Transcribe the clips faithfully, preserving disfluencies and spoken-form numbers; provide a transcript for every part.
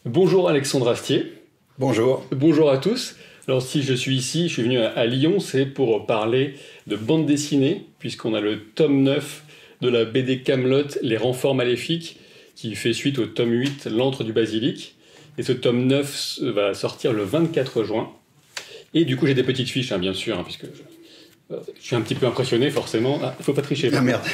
Bonjour Alexandre Astier. Bonjour. Bonjour à tous. Alors si je suis ici, je suis venu à, à Lyon, c'est pour parler de bande dessinée, puisqu'on a le tome neuf de la B D Kaamelott, Les Renforts Maléfiques, qui fait suite au tome huit, L'Antre du Basilic. Et ce tome neuf va sortir le vingt-quatre juin. Et du coup, j'ai des petites fiches, hein, bien sûr, hein, puisque je, euh, je suis un petit peu impressionné, forcément. Ah, faut pas tricher. Ah merde.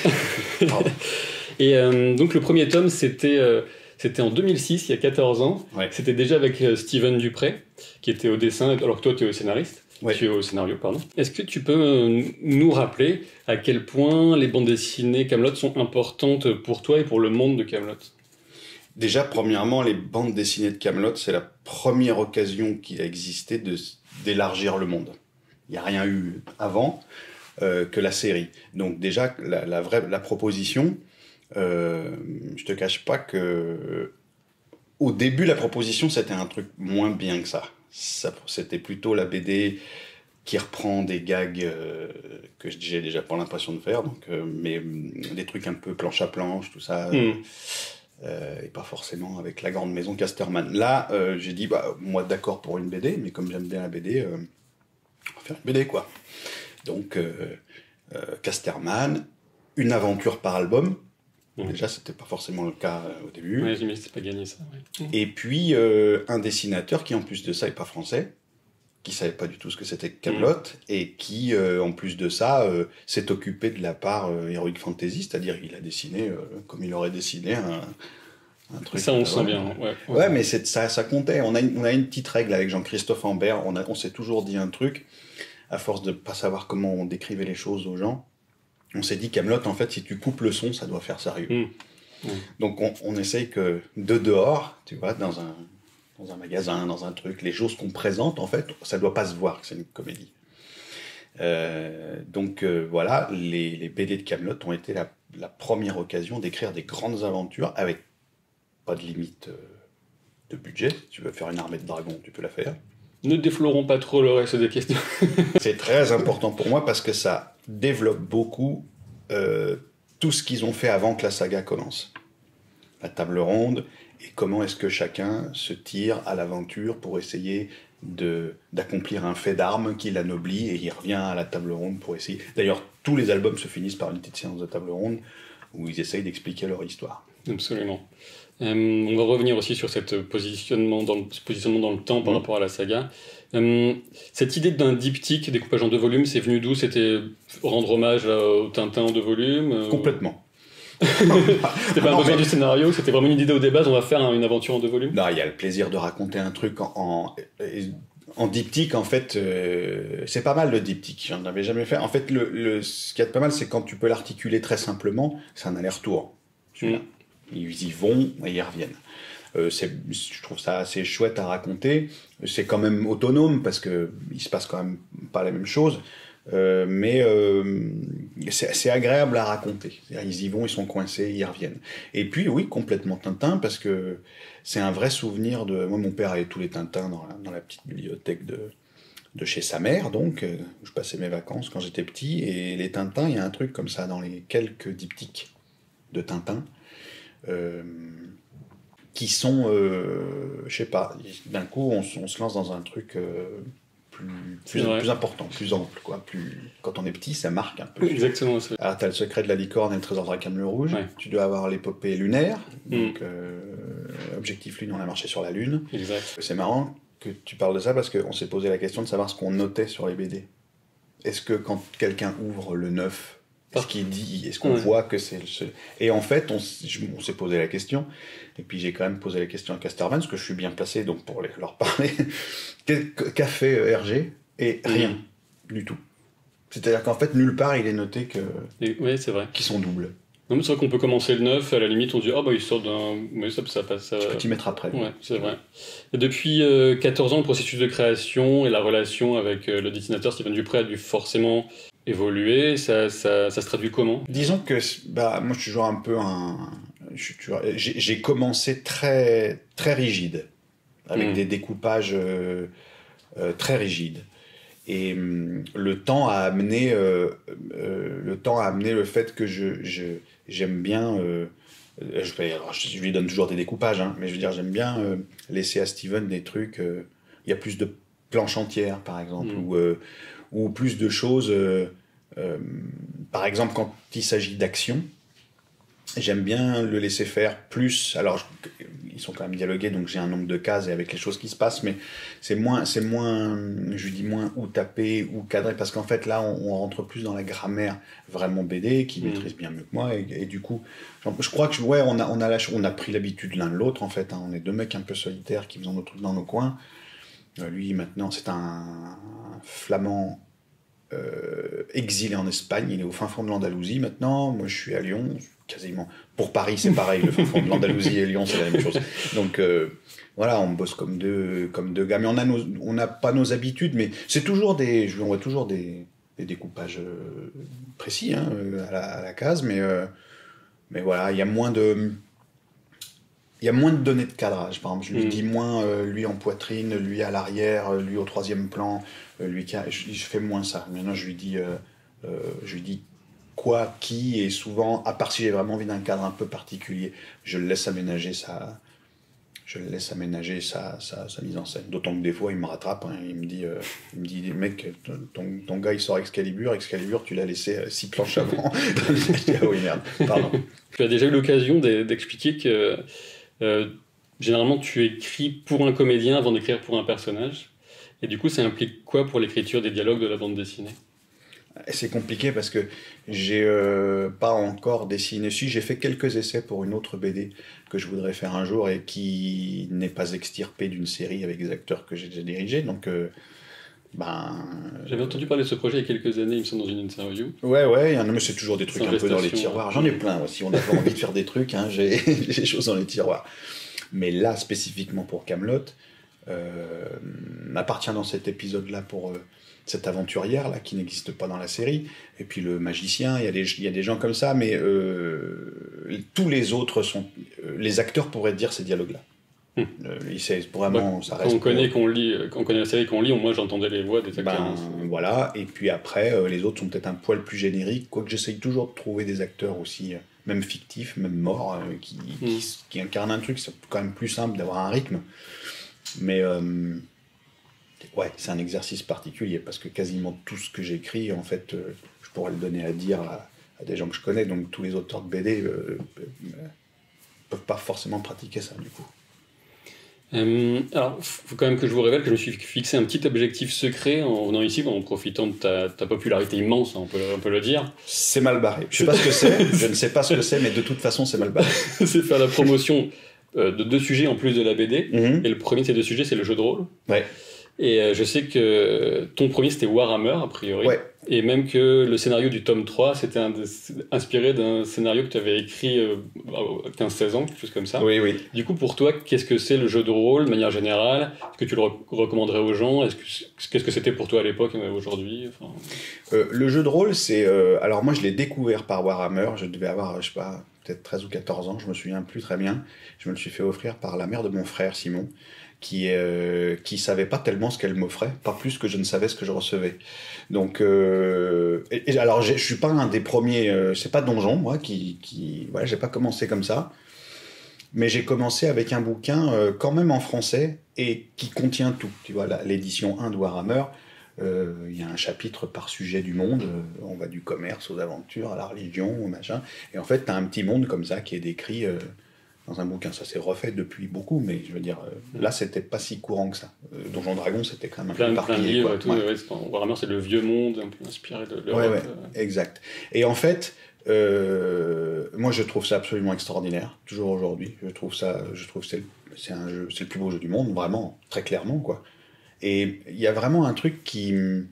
Et euh, donc le premier tome, c'était... Euh, C'était en deux mille six, il y a quatorze ans. Ouais. C'était déjà avec euh, Steven Dupré, qui était au dessin, alors que toi, tu es au scénariste. Ouais. Tu es au scénario, pardon. Est-ce que tu peux euh, nous rappeler à quel point les bandes dessinées Kaamelott sont importantes pour toi et pour le monde de Kaamelott ? Déjà, premièrement, les bandes dessinées de Kaamelott, c'est la première occasion qui a existé de, d'élargir le monde. Il n'y a rien eu avant euh, que la série. Donc déjà, la, la, vraie, la proposition... Euh, je te cache pas que au début la proposition c'était un truc moins bien que ça. ça c'était plutôt la B D qui reprend des gags euh, que j'ai déjà pas l'impression de faire, donc euh, mais des trucs un peu planche à planche, tout ça, mm. euh, et pas forcément avec la grande maison Casterman. Là euh, j'ai dit bah moi d'accord pour une B D, mais comme j'aime bien la B D, euh, on va faire une B D quoi. Donc euh, euh, Casterman, une aventure par album. Mmh. Déjà, c'était pas forcément le cas euh, au début. Oui, mais c'était pas gagné ça. Ouais. Et puis, euh, un dessinateur qui, en plus de ça, est pas français, qui savait pas du tout ce que c'était que Kaamelott, mmh. et qui, euh, en plus de ça, euh, s'est occupé de la part euh, Heroic Fantasy, c'est-à-dire il a dessiné euh, comme il aurait dessiné un, un truc. Ça, on sent bien. Ouais, ouais. ouais mais c'est, ça, ça comptait. On a, une, on a une petite règle avec Jean-Christophe Ambert. On, a, on s'est toujours dit un truc, à force de pas savoir comment on décrivait les choses aux gens. On s'est dit, Kaamelott, en fait, si tu coupes le son, ça doit faire sérieux. Mmh. Mmh. Donc, on, on essaye que de dehors, tu vois, dans un, dans un magasin, dans un truc, les choses qu'on présente, en fait, ça doit pas se voir que c'est une comédie. Euh, donc, euh, voilà, les, les B D de Kaamelott ont été la, la première occasion d'écrire des grandes aventures avec pas de limite euh, de budget. Si tu veux faire une armée de dragons, tu peux la faire. Ne déflorons pas trop le reste des questions. C'est très important pour moi parce que ça développe beaucoup euh, tout ce qu'ils ont fait avant que la saga commence. La table ronde et comment est-ce que chacun se tire à l'aventure pour essayer de, d'accomplir un fait d'armes qui l'anoblit et il revient à la table ronde pour essayer. D'ailleurs, tous les albums se finissent par une petite séance de table ronde où ils essayent d'expliquer leur histoire. Absolument. Euh, on va revenir aussi sur cette positionnement dans le, ce positionnement dans le temps par mmh. rapport à la saga. Euh, cette idée d'un diptyque, découpage en deux volumes, c'est venu d'où ? C'était rendre hommage là, au Tintin en deux volumes euh... Complètement. C'était pas un besoin mais... du scénario, c'était vraiment une idée au début, on va faire une aventure en deux volumes ? Non, il y a le plaisir de raconter un truc en... en... En diptyque, en fait, euh, c'est pas mal le diptyque, j'en avais jamais fait. En fait, le, le, ce qu'il y a de pas mal, c'est quand tu peux l'articuler très simplement, c'est un aller-retour. Celui-là. Mmh. Ils y vont et ils reviennent. Euh, c'est, je trouve ça assez chouette à raconter. C'est quand même autonome parce que il se passe quand même pas la même chose, euh, mais euh, c'est, c'est agréable à raconter. C'est-à-dire, ils y vont, ils sont coincés, ils reviennent. Et puis oui, complètement Tintin parce que c'est un vrai souvenir de. Moi, mon père avait tous les Tintins dans la, dans la petite bibliothèque de de chez sa mère, donc euh, où je passais mes vacances quand j'étais petit. Et les Tintins, il y a un truc comme ça dans les quelques diptyques de Tintin. Euh, qui sont, euh, je sais pas, d'un coup on, on se lance dans un truc euh, plus, plus, plus important, plus ample, quoi. Plus, quand on est petit, ça marque un peu. Exactement. C'est... Alors t'as le secret de la licorne et le trésor de Rackham le Rouge, ouais. Tu dois avoir l'épopée lunaire, mm. donc euh, Objectif Lune, on a marché sur la Lune. Exact. C'est marrant que tu parles de ça parce qu'on s'est posé la question de savoir ce qu'on notait sur les B D. Est-ce que quand quelqu'un ouvre le neuf, est-ce qu'il dit, est-ce qu'on ouais. voit que c'est le seul... Et en fait, on, on s'est posé la question, et puis j'ai quand même posé la question à Casterman, parce que je suis bien placé donc pour les, leur parler. Qu'a fait R G ? Et rien mmh. du tout. C'est-à-dire qu'en fait, nulle part il est noté que... Et, ouais, c'est vrai. Qu'ils sont doubles. Non, mais c'est vrai qu'on peut commencer le neuf, à la limite on dit ah oh, bah il sort d'un. Mais ça, ça passe. Ça... Tu peux t'y mettre après. Ouais, c'est vrai. Et depuis euh, quatorze ans, le processus de création et la relation avec euh, le dessinateur Steven Dupré a dû forcément évoluer. Ça, ça, ça se traduit comment ? Disons que bah, moi je suis toujours un peu un. Je suis toujours... j'ai, j'ai commencé très, très rigide, avec mmh. des découpages euh, euh, très rigides. Et hum, le temps a amené euh, euh, le temps a amené le fait que je, je j'aime bien euh, Euh, je, vais, alors, je, je lui donne toujours des découpages, hein, mais je veux dire, j'aime bien euh, laisser à Steven des trucs. Il euh, y a plus de planches entières, par exemple, mmh. ou, euh, ou plus de choses. Euh, euh, par exemple, quand il s'agit d'action, j'aime bien le laisser faire plus. Alors, je, ils sont quand même dialogués, donc j'ai un nombre de cases et avec les choses qui se passent, mais c'est moins, c'est moins, je dis moins ou tapé ou cadré, parce qu'en fait là, on, on rentre plus dans la grammaire vraiment B D, qui mmh. maîtrise bien mieux que moi, et, et du coup, je crois que ouais, on a, on a, la, on a pris l'habitude l'un de l'autre en fait. Hein, on est deux mecs un peu solitaires qui font nos trucs dans nos coins. Euh, lui maintenant, c'est un, un flamand. Euh, exilé en Espagne, il est au fin fond de l'Andalousie maintenant. Moi, je suis à Lyon, quasiment. Pour Paris, c'est pareil, le fin fond de l'Andalousie et Lyon, c'est la même chose. Donc euh, voilà, on bosse comme deux, comme deux gars. Mais on a nos, on n'a pas nos habitudes, mais c'est toujours des, je lui envoie toujours des, des découpages euh, précis hein, à, la, à la case, mais euh, mais voilà, il y a moins de Il y a moins de données de cadrage, par exemple. Je lui mmh. dis moins euh, lui en poitrine, lui à l'arrière, euh, lui au troisième plan, euh, lui qui a... je, je fais moins ça. Maintenant, je lui dis, euh, euh, je lui dis quoi, qui, et souvent, à part si j'ai vraiment envie d'un cadre un peu particulier, je le laisse aménager sa, je le laisse aménager sa, sa, sa mise en scène. D'autant que des fois, il me rattrape, hein, il me dit, euh, il me dit, mec, ton, ton gars, il sort Excalibur, Excalibur, tu l'as laissé euh, six planches avant. Je dis, ah oui, merde, pardon. Tu as déjà eu l'occasion d'expliquer que Euh, généralement, tu écris pour un comédien avant d'écrire pour un personnage. Et du coup, ça implique quoi pour l'écriture des dialogues de la bande dessinée ? C'est compliqué parce que j'ai euh, pas encore dessiné. Si, j'ai fait quelques essais pour une autre B D que je voudrais faire un jour et qui n'est pas extirpée d'une série avec des acteurs que j'ai déjà dirigés. Donc, euh, ben. J'avais entendu parler de ce projet il y a quelques années, il me semble, dans une interview. Ouais, ouais, mais c'est toujours des trucs un peu dans les tiroirs. J'en ai plein aussi. On avait envie de faire des trucs, hein, j'ai des choses dans les tiroirs. Mais là, spécifiquement pour Kaamelott, euh, m'appartient dans cet épisode-là pour euh, cette aventurière là qui n'existe pas dans la série. Et puis le magicien, il y a des, il y a des gens comme ça, mais euh, tous les autres sont. Euh, les acteurs pourraient dire ces dialogues-là. Hum. Euh, vraiment, bah, ça reste quand on connaît, qu'on lit, quand on connaît la série, qu'on lit, moi j'entendais les voix des acteurs. Ben, voilà, et puis après, euh, les autres sont peut-être un poil plus génériques, quoique j'essaye toujours de trouver des acteurs aussi, euh, même fictifs, même morts, euh, qui, hum. qui, qui incarnent un truc. C'est quand même plus simple d'avoir un rythme. Mais euh, ouais, c'est un exercice particulier, parce que quasiment tout ce que j'écris, en fait, euh, je pourrais le donner à dire à, à des gens que je connais, donc tous les auteurs de B D euh, euh, peuvent pas forcément pratiquer ça, du coup. Euh, alors, il faut quand même que je vous révèle que je me suis fixé un petit objectif secret en venant ici, en profitant de ta, ta popularité immense, on peut, on peut le dire. C'est mal barré. Je sais pas ce que c'est, je ne sais pas ce que c'est, mais de toute façon, c'est mal barré. C'est faire la promotion euh, de deux sujets en plus de la B D. Mm-hmm. Et le premier de ces deux sujets, c'est le jeu de rôle. Ouais. Et euh, je sais que ton premier, c'était Warhammer, a priori. Ouais. Et même que le scénario du tome trois, c'était un, inspiré d'un scénario que tu avais écrit euh, à quinze seize ans, quelque chose comme ça. Oui, oui. Du coup, pour toi, qu'est-ce que c'est le jeu de rôle, de manière générale ? Est-ce que tu le re- recommanderais aux gens ? Est-ce que, qu'est-ce que c'était pour toi à l'époque et aujourd'hui ? Enfin... euh, Le jeu de rôle, c'est... Euh, alors moi, je l'ai découvert par Warhammer. Je devais avoir, je sais pas, peut-être treize ou quatorze ans, je me souviens plus très bien. Je me le suis fait offrir par la mère de mon frère, Simon, qui euh, qui savait pas tellement ce qu'elle m'offrait, pas plus que je ne savais ce que je recevais. Donc euh, et, et alors je suis pas un des premiers, euh, c'est pas Donjon moi qui qui voilà, j'ai pas commencé comme ça, mais j'ai commencé avec un bouquin euh, quand même en français et qui contient tout. Tu vois, la, l'édition un de Warhammer, il euh, y a un chapitre par sujet du monde, euh, on va du commerce aux aventures, à la religion, au machin, et en fait t'as un petit monde comme ça qui est décrit euh, dans un bouquin. Ça s'est refait depuis beaucoup, mais je veux dire, euh, là, c'était pas si courant que ça. Euh, Donjon Dragon, c'était quand même un plein, peu éparpillé. Plein de livres et tout, ouais. Ouais, c'est, Warhammer, c'est le vieux monde, un peu inspiré de l'Europe. Ouais, ouais, euh... exact. Et en fait, euh, moi, je trouve ça absolument extraordinaire, toujours aujourd'hui. Je trouve ça, je trouve que c'est, c'est un jeu, c'est le plus beau jeu du monde, vraiment, très clairement, quoi. Et il y a vraiment un truc qui...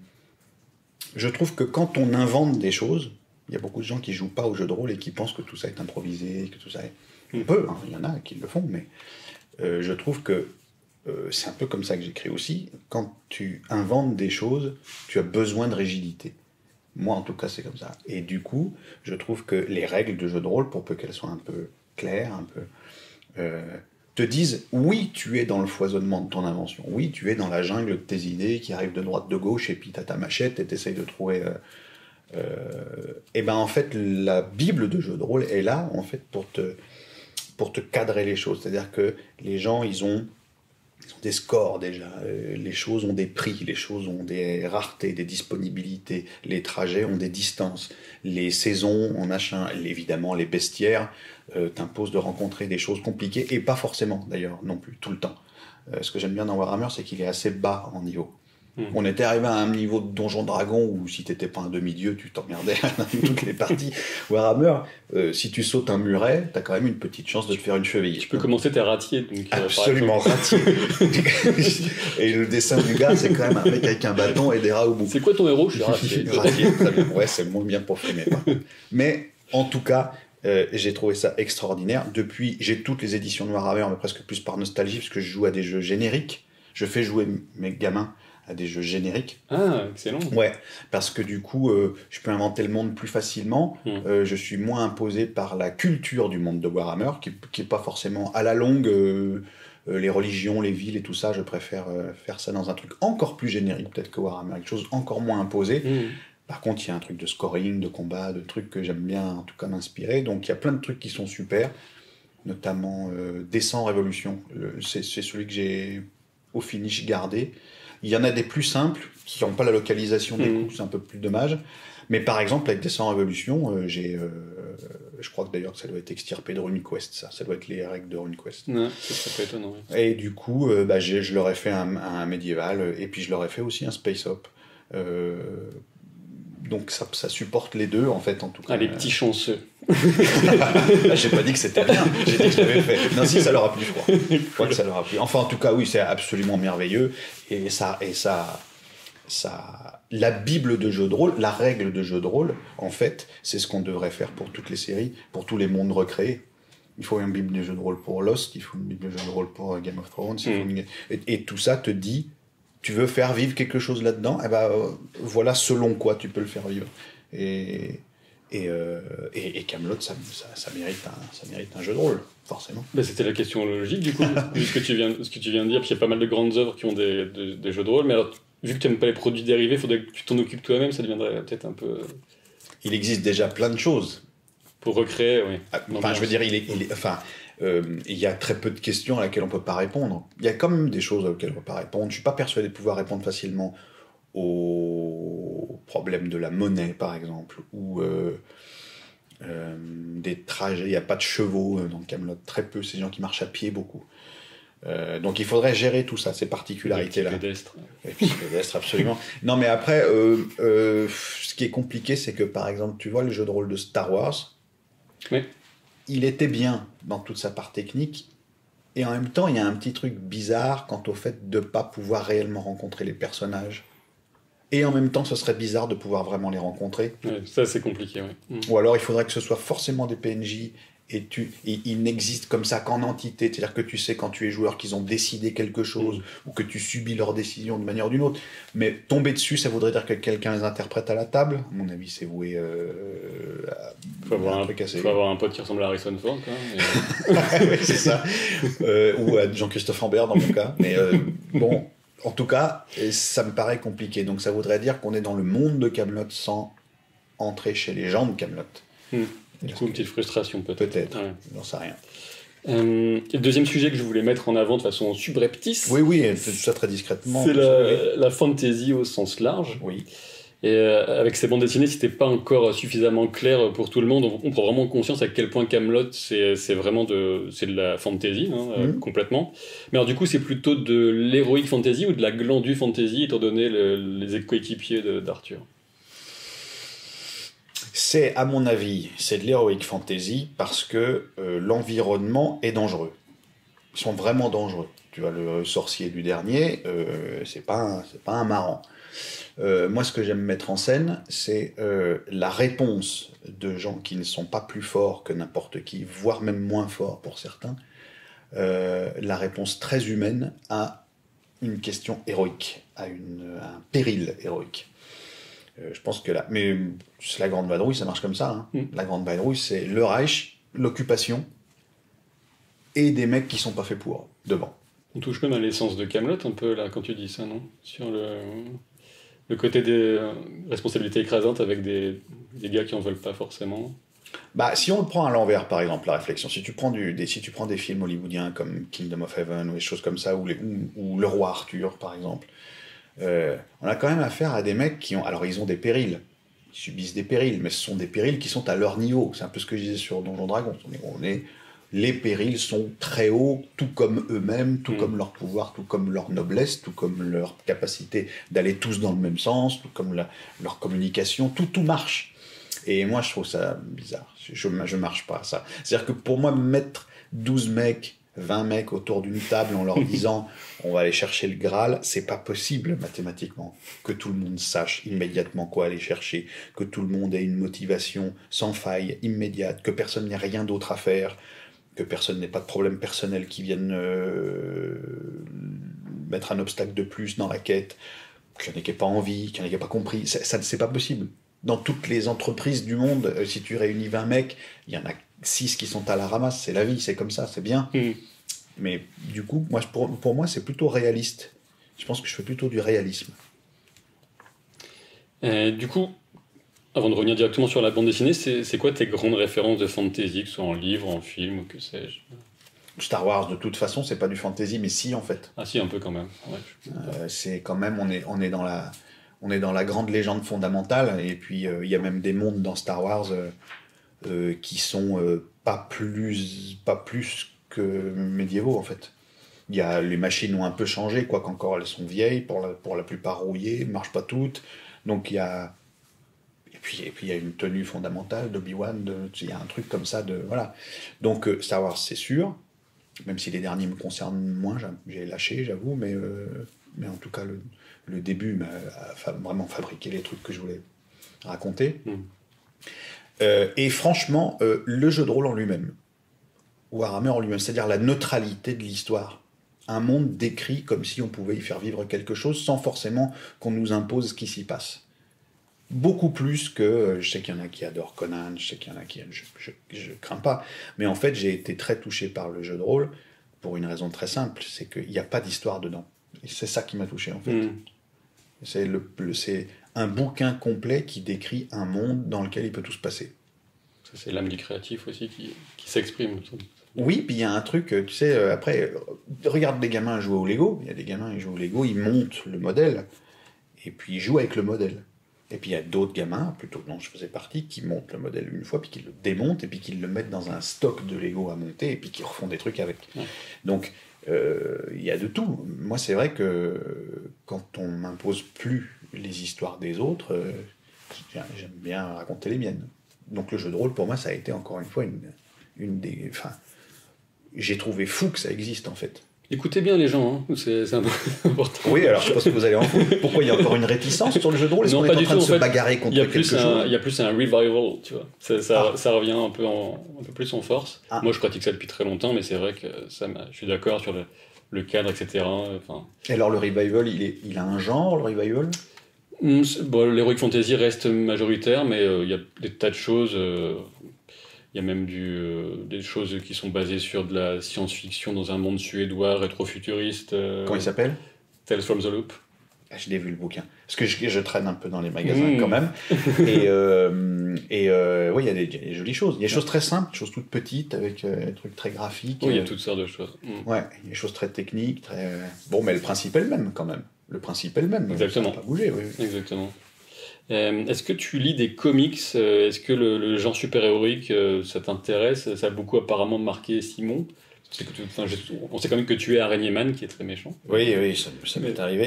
Je trouve que quand on invente des choses, il y a beaucoup de gens qui jouent pas au jeu de rôle et qui pensent que tout ça est improvisé, que tout ça est... On peut, hein, il y en a qui le font, mais euh, je trouve que euh, c'est un peu comme ça que j'écris aussi. Quand tu inventes des choses, tu as besoin de rigidité. Moi, en tout cas, c'est comme ça. Et du coup, je trouve que les règles de jeu de rôle, pour peu qu'elles soient un peu claires, un peu, euh, te disent, oui, tu es dans le foisonnement de ton invention. Oui, tu es dans la jungle de tes idées qui arrivent de droite, de gauche, et puis tu as ta machette et tu essayes de trouver... Euh, euh, et ben en fait, la Bible de jeu de rôle est là, en fait, pour te... pour te cadrer les choses. C'est-à-dire que les gens, ils ont, ils ont des scores déjà. Euh, les choses ont des prix, les choses ont des raretés, des disponibilités. Les trajets ont des distances. Les saisons, en machin. Évidemment, les bestiaires euh, t'imposent de rencontrer des choses compliquées, et pas forcément d'ailleurs, non plus, tout le temps. Euh, ce que j'aime bien dans Warhammer, c'est qu'il est assez bas en niveau. Mmh. On était arrivé à un niveau de Donjon Dragon où si t'étais pas un demi-dieu, tu t'emmerdais dans toutes les parties. Warhammer, euh, si tu sautes un muret, t'as quand même une petite chance de te faire une cheville. Tu peux commencer tes ratiers. Donc, absolument, ratier. Et le dessin du gars, c'est quand même un mec avec un bâton et des rats au bout. C'est quoi ton héros? Je suis ratier. Ratier, très bien. Ouais, c'est moins bien pour filmer. Mais en tout cas, euh, j'ai trouvé ça extraordinaire. Depuis, j'ai toutes les éditions de Warhammer, mais presque plus par nostalgie, parce que je joue à des jeux génériques. Je fais jouer mes gamins à des jeux génériques. Ah, excellent. Ouais, parce que du coup, euh, je peux inventer le monde plus facilement. Mmh. Euh, je suis moins imposé par la culture du monde de Warhammer, qui n'est pas forcément à la longue. Euh, euh, les religions, les villes et tout ça, je préfère euh, faire ça dans un truc encore plus générique, peut-être que Warhammer, quelque chose encore moins imposé. Mmh. Par contre, il y a un truc de scoring, de combat, de trucs que j'aime bien, en tout cas, m'inspirer. Donc, il y a plein de trucs qui sont super, notamment euh, Descent Révolution. Le, c'est, c'est celui que j'ai au finish gardé. Il y en a des plus simples, qui n'ont pas la localisation des mmh. coups, c'est un peu plus dommage. Mais par exemple, avec Descent Révolution, euh, j'ai, euh, je crois que d'ailleurs que ça doit être extirpé de RuneQuest, ça. Ça doit être les règles de RuneQuest. Ouais, c'est pas étonnant. Oui. Et du coup, euh, bah, j'ai, je leur ai fait un, un médiéval, et puis je leur ai fait aussi un Space Op. Euh, donc ça, ça supporte les deux, en fait, en tout cas. Ah, les petits chanceux. J'ai pas dit que c'était bien, j'ai dit que je l'avais fait. Non, si, ça leur a plu, je crois. Je crois que ça leur a plu. Enfin, en tout cas, oui, c'est absolument merveilleux. Et ça, et ça, ça, la Bible de jeu de rôle, la règle de jeu de rôle, en fait, c'est ce qu'on devrait faire pour toutes les séries, pour tous les mondes recréés. Il faut une Bible de jeu de rôle pour Lost, il faut une Bible de jeu de rôle pour Game of Thrones. Mm. Une... Et, et tout ça te dit, tu veux faire vivre quelque chose là-dedans, et ben euh, voilà selon quoi tu peux le faire vivre. Et Et, euh, et, et Camelot, ça, ça, ça, mérite un, ça mérite un jeu de rôle, forcément. Bah, c'était la question logique, du coup, vu ce que, tu viens, ce que tu viens de dire, puis il y a pas mal de grandes œuvres qui ont des, des, des jeux de rôle, mais alors, vu que tu n'aimes pas les produits dérivés, il faudrait que tu t'en occupes toi-même, ça deviendrait peut-être un peu... Il existe déjà plein de choses. Pour recréer, oui. Enfin, je veux dire, il est... Il est enfin, euh, il y a très peu de questions à laquelle on ne peut pas répondre. Il y a quand même des choses auxquelles on ne peut pas répondre. Je ne suis pas persuadé de pouvoir répondre facilement aux problèmes de la monnaie, par exemple, ou... Euh, Euh, des trajets, il n'y a pas de chevaux dans Camelot, très peu, c'est des gens qui marchent à pied beaucoup. Euh, donc il faudrait gérer tout ça, ces particularités-là. Et pédestre. Et puis pédestre, absolument. Non, mais après, euh, euh, ce qui est compliqué, c'est que par exemple, tu vois le jeu de rôle de Star Wars, oui. Il était bien dans toute sa part technique, et en même temps, il y a un petit truc bizarre quant au fait de ne pas pouvoir réellement rencontrer les personnages. Et en même temps, ce serait bizarre de pouvoir vraiment les rencontrer. Ouais, ça, c'est compliqué, oui. Mmh. Ou alors, il faudrait que ce soit forcément des P N J, et, tu, et ils n'existent comme ça qu'en entité. C'est-à-dire que tu sais, quand tu es joueur, qu'ils ont décidé quelque chose, mmh. ou que tu subis leurs décisions d'une manière ou d'une autre. Mais tomber dessus, ça voudrait dire que quelqu'un les interprète à la table. À mon avis, c'est voué euh, à... Il faut avoir un, un, faut avoir un pote qui ressemble à Harrison Ford, quoi. Mais... oui, c'est ça. Euh, ou à Jean-Christophe Ambert, dans mon cas. Mais euh, bon... En tout cas, ça me paraît compliqué. Donc ça voudrait dire qu'on est dans le monde de Camelot sans entrer chez les gens de Camelot. Mmh. Du coup, une petite frustration peut-être. Peut-être, ouais. J'en sais rien. Euh, le deuxième sujet que je voulais mettre en avant de façon subreptice. Oui, oui, tout ça très discrètement. C'est la, la fantasy au sens large. Oui. Et euh, avec ces bandes dessinées, c'était pas encore suffisamment clair pour tout le monde. On, on prend vraiment conscience à quel point Camelot c'est, c'est vraiment de, c'est de la fantasy, hein, mmh. euh, complètement. Mais alors du coup, c'est plutôt de l'héroïque fantasy ou de la glandue fantasy, étant donné le, les coéquipiers de, d'Arthur. C'est, à mon avis, c'est de l'héroïque fantasy parce que euh, l'environnement est dangereux. Ils sont vraiment dangereux. Tu vois, le sorcier du dernier, euh, c'est pas un, c'est pas un marrant. Euh, moi, ce que j'aime mettre en scène, c'est euh, la réponse de gens qui ne sont pas plus forts que n'importe qui, voire même moins forts pour certains, euh, la réponse très humaine à une question héroïque, à, une, à un péril héroïque. Euh, je pense que là... Mais c'est la Grande Vadrouille, ça marche comme ça. Hein. Mm. La Grande Vadrouille, c'est le Reich, l'occupation, et des mecs qui sont pas faits pour, devant. On touche même à l'essence de Camelot un peu, là, quand tu dis ça, non ? Sur le... Le côté des euh, responsabilités écrasantes avec des, des gars qui en veulent pas forcément. Bah, si on le prend à l'envers, par exemple, la réflexion, si tu prends, du, des, si tu prends des films hollywoodiens comme Kingdom of Heaven ou des choses comme ça, ou, les, ou, ou Le Roi Arthur, par exemple, euh, on a quand même affaire à des mecs qui ont... Alors, ils ont des périls, ils subissent des périls, mais ce sont des périls qui sont à leur niveau. C'est un peu ce que je disais sur Donjon Dragon. On est, on est, les périls sont très hauts, tout comme eux-mêmes, tout mmh. comme leur pouvoir, tout comme leur noblesse, tout comme leur capacité d'aller tous dans le même sens, tout comme la, leur communication, tout, tout marche. Et moi, je trouve ça bizarre. Je ne marche pas à ça. C'est-à-dire que pour moi, mettre douze mecs, vingt mecs autour d'une table en leur disant on va aller chercher le Graal, c'est pas possible mathématiquement. Que tout le monde sache immédiatement quoi aller chercher, que tout le monde ait une motivation sans faille, immédiate, que personne n'ait rien d'autre à faire, que personne n'ait pas de problème personnel qui vienne euh, mettre un obstacle de plus dans la quête, qu'il y en ait qui n'aient pas envie, qu'il y en ait qui n'aient pas compris. Ça, ça, c'est pas possible. Dans toutes les entreprises du monde, euh, si tu réunis vingt mecs, il y en a six qui sont à la ramasse. C'est la vie, c'est comme ça, c'est bien. Mmh. Mais du coup, moi, pour, pour moi, c'est plutôt réaliste. Je pense que je fais plutôt du réalisme. Euh, du coup, avant de revenir directement sur la bande dessinée, c'est, c'est quoi tes grandes références de fantasy, que ce soit en livre, en film, ou que sais-je ? Star Wars, de toute façon, c'est pas du fantasy, mais si, en fait. Ah si, un peu quand même. Ouais, je... euh, c'est quand même, on est, on est dans la... On est dans la grande légende fondamentale, et puis il euh, y a même des mondes dans Star Wars euh, euh, qui sont euh, pas, plus, pas plus que médiévaux, en fait. Y a, les machines ont un peu changé, quoique encore elles sont vieilles, pour la, pour la plupart rouillées, ne marchent pas toutes. Donc il y a... Et puis il et puis, y a une tenue fondamentale d'Obi-Wan, il y a un truc comme ça. De, voilà. Donc euh, Star Wars, c'est sûr, même si les derniers me concernent moins, j'ai lâché, j'avoue, mais, euh, mais en tout cas... le Le début m'a fa- vraiment fabriqué les trucs que je voulais raconter. Mmh. Euh, et franchement, euh, le jeu de rôle en lui-même, Warhammer en lui-même, c'est-à-dire la neutralité de l'histoire. Un monde décrit comme si on pouvait y faire vivre quelque chose sans forcément qu'on nous impose ce qui s'y passe. Beaucoup plus que... Euh, je sais qu'il y en a qui adorent Conan, je sais qu'il y en a qui... Je ne crains pas. Mais en fait, j'ai été très touché par le jeu de rôle pour une raison très simple, c'est qu'il n'y a pas d'histoire dedans. Et c'est ça qui m'a touché, en fait. Mmh. C'est, le, le, c'est un bouquin complet qui décrit un monde dans lequel il peut tout se passer. Ça, c'est l'âme du créatif aussi qui, qui s'exprime. Oui, puis il y a un truc, tu sais, euh, après, regarde des gamins jouer au Lego, il y a des gamins qui jouent au Lego, ils montent le modèle, et puis ils jouent avec le modèle. Et puis il y a d'autres gamins, plutôt dont je faisais partie, qui montent le modèle une fois, puis qui le démontent, et puis qui le mettent dans un stock de Lego à monter, et puis qui refont des trucs avec. Ouais. Donc, il euh, y a de tout. Moi, c'est vrai que quand on m'impose plus les histoires des autres, euh, j'aime bien raconter les miennes. Donc le jeu de rôle, pour moi, ça a été encore une fois une, une des... Enfin, j'ai trouvé fou que ça existe, en fait. Écoutez bien les gens, hein. c'est, c'est important. Oui, alors je pense que vous allez en foutre. Pourquoi il y a encore une réticence sur le jeu de rôle ? Est-ce non, qu'on est en train tout, de se en fait, bagarrer contre quelque chose ? Il y a plus un revival, tu vois. Ça, ça, ah. ça revient un peu, en, un peu plus en force. Ah. Moi, je pratique ça depuis très longtemps, mais c'est vrai que ça m'a, je suis d'accord sur le, le cadre, et cetera. Enfin... Et alors, le revival, il, est, il a un genre, le revival ? Bon, l'heroic fantasy reste majoritaire, mais il euh, y a des tas de choses... Euh, Il y a même du, euh, des choses qui sont basées sur de la science-fiction dans un monde suédois rétro-futuriste. Euh, Comment il s'appelle ? Tales from the Loop. Ah, je l'ai vu le bouquin. Parce que je, je traîne un peu dans les magasins mmh. quand même. et euh, et euh, oui, il y a des, y a des jolies choses. Il y a des choses très simples, des choses toutes petites, avec euh, des trucs très graphiques. Oui, il y a toutes sortes de choses. Mmh. Ouais, il y a des choses très techniques. Très... Bon, mais le principe est le même quand même. Le principe est le même. Exactement. Ça n'a pas bougé, oui. Exactement. Euh, est-ce que tu lis des comics ? Est-ce que le, le genre super-héroïque, euh, ça t'intéresse ? Ça a beaucoup apparemment marqué Simon. C'est que tu, enfin, je, on sait quand même que tu es Araignée Man, qui est très méchant. Oui, oui, ça, ça m'est arrivé.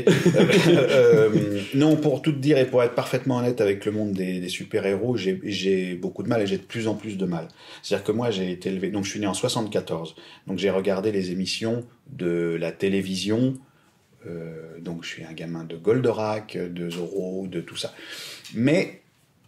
euh, non, pour tout te dire et pour être parfaitement honnête avec le monde des, des super-héros, j'ai, j'ai beaucoup de mal et j'ai de plus en plus de mal. C'est-à-dire que moi, j'ai été élevé... Donc, je suis né en soixante-quatorze. Donc, j'ai regardé les émissions de la télévision... Euh, donc je suis un gamin de Goldorak, de Zorro, de tout ça. Mais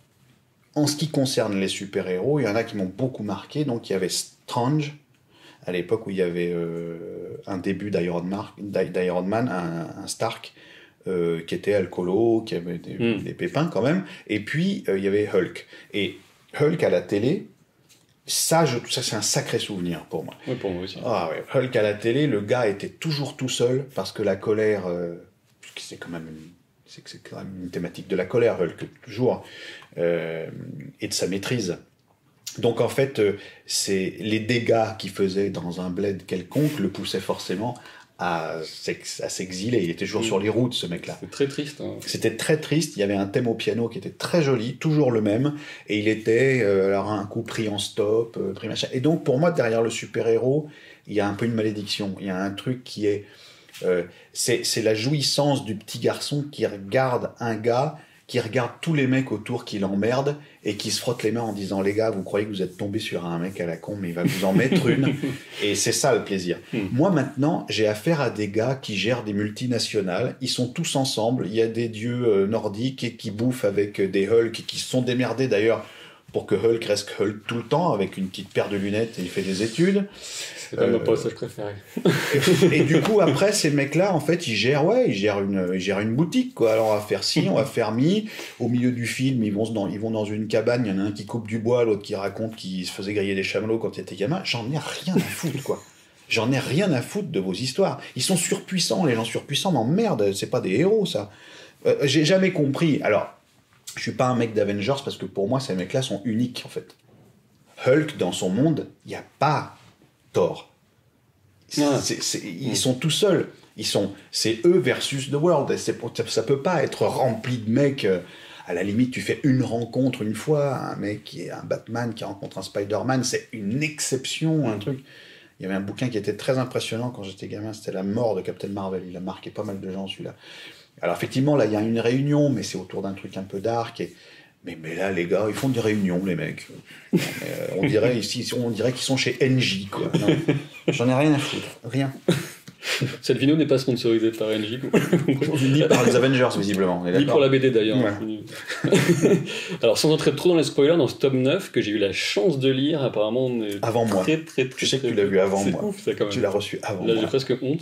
en ce qui concerne les super-héros, il y en a qui m'ont beaucoup marqué. Donc il y avait Strange, à l'époque où il y avait euh, un début d'Iron Man, d'Iron Man un, un Stark, euh, qui était alcoolo, qui avait des, mm. des pépins quand même. Et puis euh, il y avait Hulk. Et Hulk à la télé, Ça, je, ça, c'est un sacré souvenir pour moi. Oui, pour moi aussi. Ah, ouais. Hulk à la télé, le gars était toujours tout seul parce que la colère, euh, c'est quand même une, c'est, c'est quand même une thématique de la colère, Hulk, toujours, euh, et de sa maîtrise. Donc en fait, euh, c'est les dégâts qu'il faisait dans un bled quelconque le poussaient forcément à, s'ex- à s'exiler. Il était toujours mmh. sur les routes, ce mec-là. C'était très triste. Hein. C'était très triste. Il y avait un thème au piano qui était très joli, toujours le même. Et il était, euh, alors un coup pris en stop, euh, pris machin. Et donc pour moi, derrière le super-héros, il y a un peu une malédiction. Il y a un truc qui est... Euh, c'est, c'est la jouissance du petit garçon qui regarde un gars, qui regarde tous les mecs autour qui l'emmerdent et qui se frotte les mains en disant « Les gars, vous croyez que vous êtes tombés sur un mec à la con, mais il va vous en mettre une. » Et c'est ça le plaisir. Mm. Moi, maintenant, j'ai affaire à des gars qui gèrent des multinationales. Ils sont tous ensemble. Il y a des dieux euh, nordiques et qui bouffent avec des Hulk et qui se sont démerdés d'ailleurs pour que Hulk reste Hulk tout le temps avec une petite paire de lunettes et il fait des études. C'est pas euh, mon passage préféré. et, et du coup, après, ces mecs-là, en fait, ils gèrent, ouais, ils gèrent une, ils gèrent une boutique, quoi. Alors, on va faire ci, on va faire mi. Au milieu du film, ils vont, dans, ils vont dans une cabane, il y en a un qui coupe du bois, l'autre qui raconte qu'il se faisait griller des chamallows quand il était gamin. J'en ai rien à foutre, quoi. J'en ai rien à foutre de vos histoires. Ils sont surpuissants, les gens surpuissants m'emmerdent, c'est pas des héros, ça. Euh, j'ai jamais compris. Alors, je suis pas un mec d'Avengers parce que pour moi, ces mecs-là sont uniques, en fait. Hulk, dans son monde, il n'y a pas Thor. C'est, c'est, c'est, ils sont tout seuls. Ils sont, c'est eux versus the world. C'est, ça peut pas être rempli de mecs. À la limite, tu fais une rencontre une fois, un mec qui est un Batman qui rencontre un Spider-Man, c'est une exception, un truc. Il y avait un bouquin qui était très impressionnant quand j'étais gamin, c'était La mort de Captain Marvel. Il a marqué pas mal de gens, celui-là. Alors effectivement, là, il y a une réunion, mais c'est autour d'un truc un peu dark. Et... Mais, mais là, les gars, ils font des réunions, les mecs. Euh, on, dirait, ici, on dirait qu'ils sont chez N J, quoi. Non, j'en ai rien à foutre. Rien. Cette vidéo n'est pas sponsorisée par N J. Ni par les Avengers, visiblement. Ni pour la B D, d'ailleurs. Ouais. Alors, sans entrer trop dans les spoilers, dans ce tome neuf, que j'ai eu la chance de lire, apparemment, on est avant très, moi. Très, très, très, tu sais que tu l'as vu avant moi. Ouf, ça, quand même. Tu l'as reçu avant Là, moi. Là, j'ai presque honte.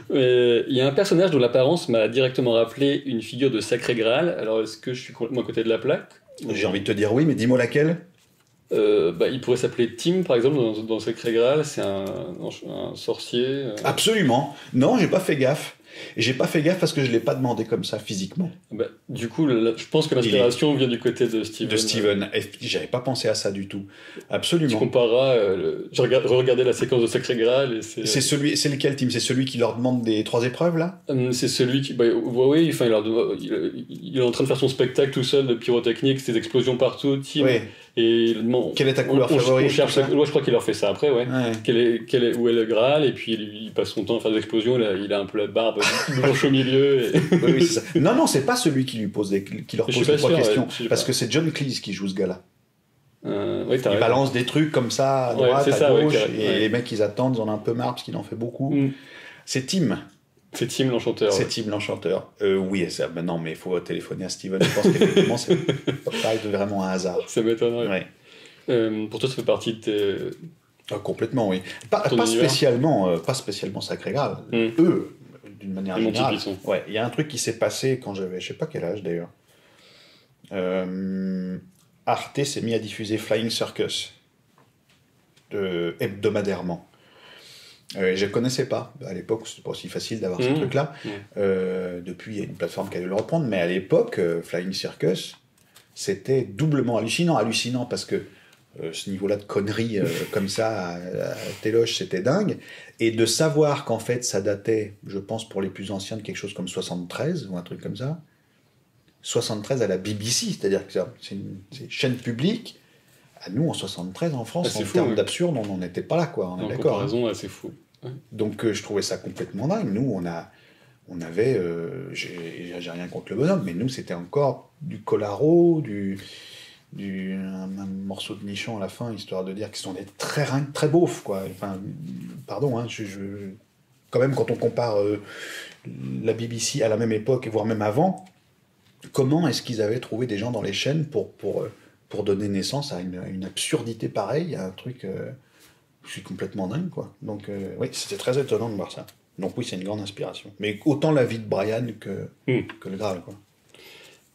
Il y a un personnage dont l'apparence m'a directement rappelé une figure de Sacré Graal. Alors, est-ce que je suis complètement à côté de la plaque ? J'ai envie de te dire oui, mais dis-moi laquelle. Euh, bah, il pourrait s'appeler Tim, par exemple, dans, dans Sacré Graal. C'est un, un, un sorcier. Euh... Absolument. Non, j'ai pas fait gaffe. Et j'ai pas fait gaffe parce que je l'ai pas demandé comme ça physiquement. Bah, du coup, le, je pense que l'inspiration est... vient du côté de Steven. De Steven. Et j'avais pas pensé à ça du tout. Absolument. Tu compareras. Euh, le... J'ai regardé la séquence de Sacré Graal. Et c'est... C'est, celui... c'est lequel, Tim ? C'est celui qui leur demande des trois épreuves, là ? hum, C'est celui qui. Bah, oui, enfin, il, leur... il... il est en train de faire son spectacle tout seul de pyrotechnique, des explosions partout. Tim. Oui. Et bon, quelle est ta couleur on, favorite ? On cherche. Moi, je crois qu'il leur fait ça après, ouais. ouais. Quelle est, quelle est, où est le Graal ? Et puis il, il passe son temps à faire des explosions. Là, il a un peu la barbe blanche au milieu. Et... oui, oui, c'est ça. Non, non, c'est pas celui qui lui pose des, qui leur pose les trois sûr, questions, ouais, parce pas. que c'est John Cleese qui joue ce gars-là. Euh, ouais, il raison. balance des trucs comme ça à droite, ouais, à ça, gauche, ouais, et ouais. les mecs ils attendent, ils en ont un peu marre parce qu'il en fait beaucoup. Mm. C'est Tim. C'est Tim l'enchanteur. C'est ouais. Tim l'enchanteur. Euh, oui, ça, ben non, mais il faut téléphoner à Steven. Je pense qu'effectivement, c'est pas vraiment un hasard. Ça m'étonnerait. Ouais. Euh, pour toi, ça fait partie de tes... Ah, complètement, oui. Pas, pas spécialement, euh, pas spécialement Sacré Graal. Mm. Eux, d'une manière Les générale. Ouais, il y a un truc qui s'est passé quand j'avais, je sais pas quel âge d'ailleurs. Euh, Arte s'est mis à diffuser Flying Circus de, hebdomadairement. Euh, je ne connaissais pas. À l'époque, c'était pas aussi facile d'avoir mmh. ce truc-là. Mmh. Euh, depuis, il y a une plateforme qui a dû le reprendre. Mais à l'époque, euh, Flying Circus, c'était doublement hallucinant. Hallucinant parce que euh, ce niveau-là de conneries euh, comme ça à, à Téloche, c'était dingue. Et de savoir qu'en fait, ça datait, je pense, pour les plus anciens, de quelque chose comme soixante-treize ou un truc comme ça. soixante-treize à la B B C, c'est-à-dire que c'est une, c'est une chaîne publique. À nous, en soixante-treize, en France, ah, en fou, termes ouais. d'absurde, on n'en était pas là, quoi. On est en d'accord. Comparaison, hein. C'est fou. Ouais. Donc, euh, je trouvais ça complètement dingue. Nous, on a, on avait, euh, j'ai, j'ai rien contre le bonhomme, mais nous, c'était encore du Colaro, du, du un, un morceau de nichon à la fin, histoire de dire qu'ils sont des très très beaufs, quoi. Enfin, pardon, hein, je, je, quand même, quand on compare euh, la B B C à la même époque, voire même avant. Comment est-ce qu'ils avaient trouvé des gens dans les chaînes pour, pour, pour donner naissance à une, une absurdité pareille, à un truc... Euh, je suis complètement dingue, quoi. Donc, euh, oui, c'était très étonnant de voir ça. Donc oui, c'est une grande inspiration. Mais autant la vie de Brian que, mm. que le Graal, quoi.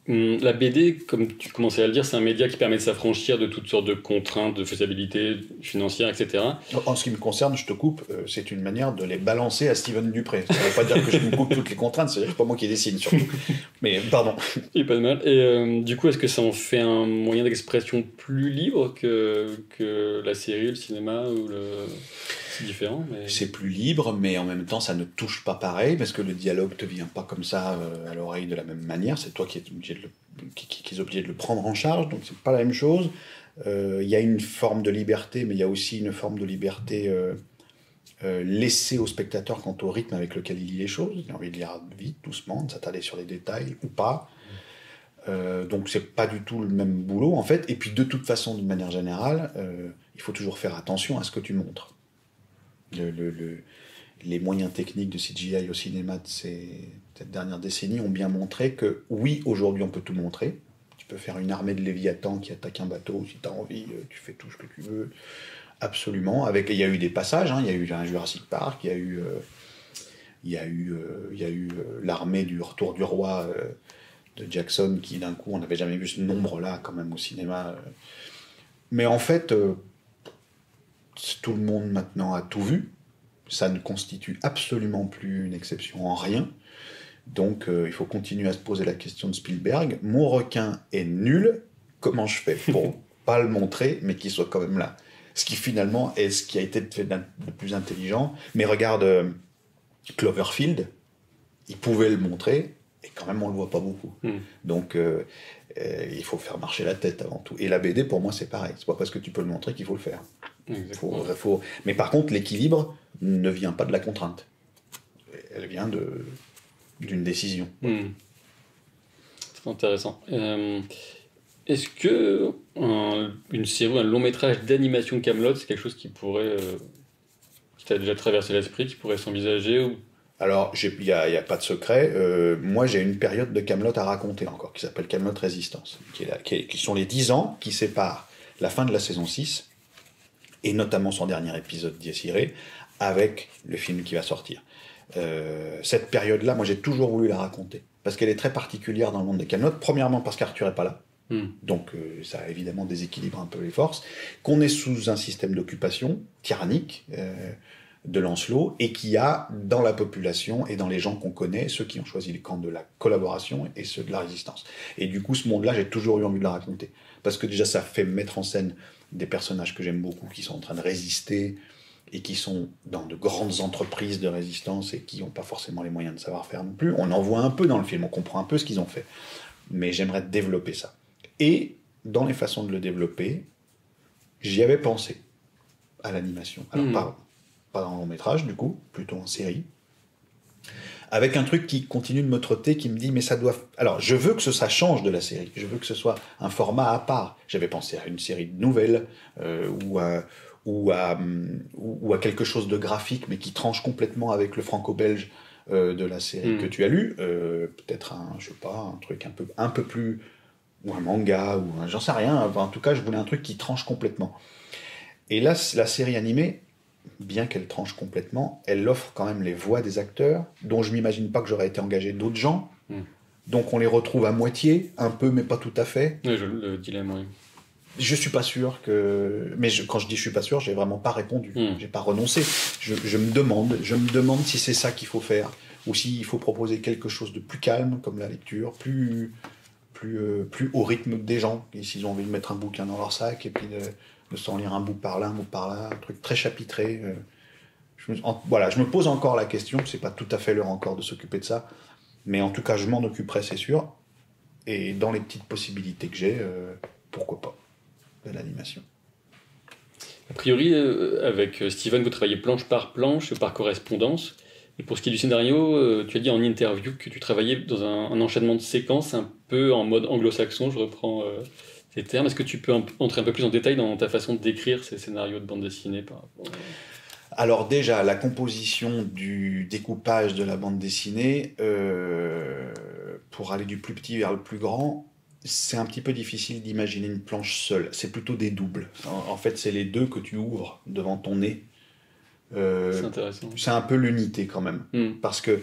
Hum, La B D, comme tu commençais à le dire, c'est un média qui permet de s'affranchir de toutes sortes de contraintes, de faisabilité financière, et cetera. En ce qui me concerne, je te coupe, euh, c'est une manière de les balancer à Steven Dupré. Ça ne veut pas dire que je me coupe toutes les contraintes, c'est-à-dire que c'est pas moi qui dessine surtout. Mais pardon. Et pas de mal. Et euh, du coup, est-ce que ça en fait un moyen d'expression plus libre que, que la série, le cinéma ou le... C'est différent, mais... C'est plus libre, mais en même temps, ça ne touche pas pareil, parce que le dialogue te vient pas comme ça euh, à l'oreille de la même manière. C'est toi qui es obligé de le, qui, qui, qui es obligé de le prendre en charge, donc c'est pas la même chose. Il euh, y a une forme de liberté, mais il y a aussi une forme de liberté euh, euh, laissée au spectateur quant au rythme avec lequel il lit les choses. Il a envie de lire vite, doucement, de s'attarder sur les détails ou pas. Euh, donc c'est pas du tout le même boulot en fait. Et puis de toute façon, d'une manière générale, euh, il faut toujours faire attention à ce que tu montres. Le, le, le, les moyens techniques de C G I au cinéma de ces, cette dernière décennie ont bien montré que oui, aujourd'hui on peut tout montrer. Tu peux faire une armée de Léviathans qui attaque un bateau si tu as envie, tu fais tout ce que tu veux. Absolument. Avec, il y a eu des passages, hein, il y a eu un Jurassic Park, il y a eu, euh, il y a eu, euh, il y a eu euh, l'armée du Retour du Roi euh, de Jackson qui d'un coup, on n'avait jamais vu ce nombre-là quand même au cinéma. Euh. Mais en fait... Euh, tout le monde maintenant a tout vu, ça ne constitue absolument plus une exception en rien, donc euh, il faut continuer à se poser la question de Spielberg. Mon requin est nul, comment je fais pour pas le montrer, mais qu'il soit quand même là? Ce qui finalement est ce qui a été fait de plus intelligent, mais regarde euh, Cloverfield, il pouvait le montrer, et quand même on le voit pas beaucoup. Mm. Donc euh, euh, il faut faire marcher la tête avant tout. Et la B D pour moi c'est pareil, c'est pas parce que tu peux le montrer qu'il faut le faire. Faut, faut... Mais par contre, l'équilibre ne vient pas de la contrainte. Elle vient de, d'une décision. Mmh. C'est intéressant. Euh, est-ce que un, une série, un long métrage d'animation Kaamelott, c'est quelque chose qui pourrait, euh, qui t'a déjà traversé l'esprit, qui pourrait s'envisager ou... Alors, il n'y a, a pas de secret. Euh, moi, j'ai une période de Kaamelott à raconter encore, qui s'appelle Kaamelott Résistance, qui, est là, qui, est, qui sont les dix ans qui séparent la fin de la saison six et notamment son dernier épisode Dies Irae, avec le film qui va sortir. Euh, cette période-là, moi j'ai toujours voulu la raconter, parce qu'elle est très particulière dans le monde des Kaamelott, premièrement parce qu'Arthur n'est pas là, mm. donc euh, ça évidemment déséquilibre un peu les forces, qu'on est sous un système d'occupation tyrannique euh, de Lancelot, et qu'il y a dans la population et dans les gens qu'on connaît, ceux qui ont choisi le camp de la collaboration et ceux de la résistance. Et du coup, ce monde-là, j'ai toujours eu envie de la raconter, parce que déjà ça fait mettre en scène des personnages que j'aime beaucoup, qui sont en train de résister et qui sont dans de grandes entreprises de résistance et qui n'ont pas forcément les moyens de savoir faire non plus. On en voit un peu dans le film, on comprend un peu ce qu'ils ont fait. Mais j'aimerais développer ça. Et dans les façons de le développer, j'y avais pensé à l'animation. Alors mmh. pas, pas en long métrage du coup, plutôt en série. Avec un truc qui continue de me trotter, qui me dit, mais ça doit... Alors, je veux que ça change de la série. Je veux que ce soit un format à part. J'avais pensé à une série de nouvelles, euh, ou, à, ou, à, ou à quelque chose de graphique, mais qui tranche complètement avec le franco-belge euh, de la série mmh. que tu as lu. Euh, peut-être un, je sais pas, un truc un peu, un peu plus... Ou un manga, ou un, j'en sais rien. Enfin, en tout cas, je voulais un truc qui tranche complètement. Et là, la série animée, bien qu'elle tranche complètement, elle offre quand même les voix des acteurs, dont je m'imagine pas que j'aurais été engagé d'autres gens. Mm. Donc on les retrouve à moitié, un peu, mais pas tout à fait. Oui, je, le dilemme, oui. Je suis pas sûr que... Mais je, quand je dis je suis pas sûr, j'ai vraiment pas répondu. Mm. J'ai pas renoncé. Je, je me demande, je me demande si c'est ça qu'il faut faire, ou s'il faut proposer quelque chose de plus calme, comme la lecture, plus, plus, euh, plus au rythme des gens, et s'ils ont envie de mettre un bouquin dans leur sac, et puis de... de s'en lire un bout par là, un bout par là, un truc très chapitré. Euh, je, me, en, voilà, je me pose encore la question, c'est pas tout à fait l'heure encore de s'occuper de ça, mais en tout cas, je m'en occuperai, c'est sûr. Et dans les petites possibilités que j'ai, euh, pourquoi pas, de l'animation. A priori, euh, avec Steven, vous travaillez planche par planche, par correspondance. Et pour ce qui est du scénario, euh, tu as dit en interview que tu travaillais dans un, un enchaînement de séquences un peu en mode anglo-saxon, je reprends... Euh... ces termes. Est-ce que tu peux entrer un peu plus en détail dans ta façon de décrire ces scénarios de bande dessinée par rapport à... Alors déjà, la composition du découpage de la bande dessinée, euh, pour aller du plus petit vers le plus grand, c'est un petit peu difficile d'imaginer une planche seule. C'est plutôt des doubles. En, en fait, c'est les deux que tu ouvres devant ton nez. Euh, c'est intéressant. C'est un peu l'unité quand même. Mm. Parce que